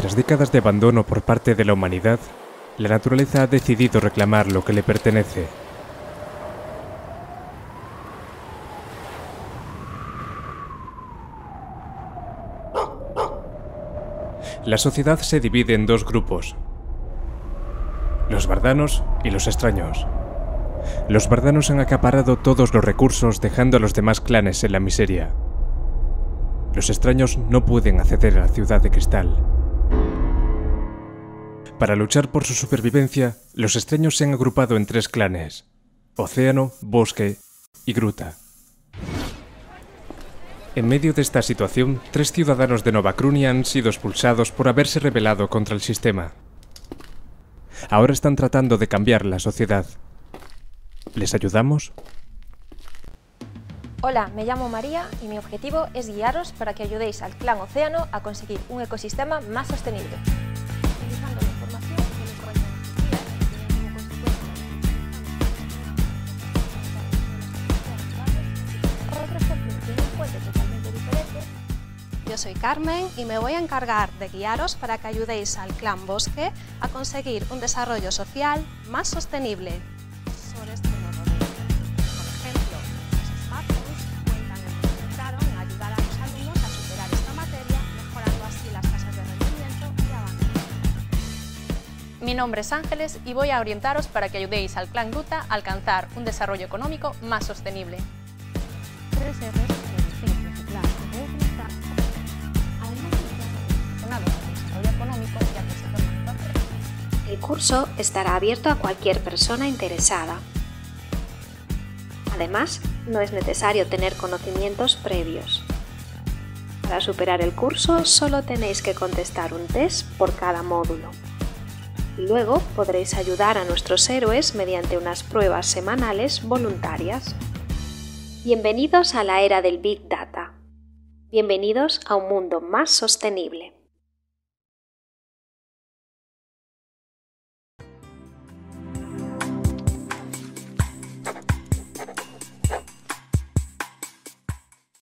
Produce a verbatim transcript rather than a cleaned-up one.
Tras décadas de abandono por parte de la humanidad, la naturaleza ha decidido reclamar lo que le pertenece. La sociedad se divide en dos grupos: los vardanos y los extraños. Los vardanos han acaparado todos los recursos, dejando a los demás clanes en la miseria. Los extraños no pueden acceder a la ciudad de cristal. Para luchar por su supervivencia, los extraños se han agrupado en tres clanes: océano, bosque y gruta. En medio de esta situación, tres ciudadanos de Nova Crunia han sido expulsados por haberse rebelado contra el sistema. Ahora están tratando de cambiar la sociedad. ¿Les ayudamos? Hola, me llamo María y mi objetivo es guiaros para que ayudéis al clan Océano a conseguir un ecosistema más sostenible. Utilizando la información que les cuentan las guías, tienen como consecuencia otro ejemplo tiene un puente totalmente diferente. Yo soy Carmen y me voy a encargar de guiaros para que ayudéis al clan Bosque a conseguir un desarrollo social más sostenible. Sobre este nuevo reto. Por ejemplo, los smartphones cuentan el que entraron en ayudar a los alumnos a superar esta materia, mejorando así las tasas de rendimiento y avance. Mi nombre es Ángeles y voy a orientaros para que ayudéis al clan Gruta a alcanzar un desarrollo económico más sostenible. Tres R's que distinguen su clan de bienestar. Además de relacionados con el desarrollo económico y al sector manufacturero. El curso estará abierto a cualquier persona interesada. Además, no es necesario tener conocimientos previos. Para superar el curso, solo tenéis que contestar un test por cada módulo. Luego podréis ayudar a nuestros héroes mediante unas pruebas semanales voluntarias. Bienvenidos a la era del Big Data. Bienvenidos a un mundo más sostenible.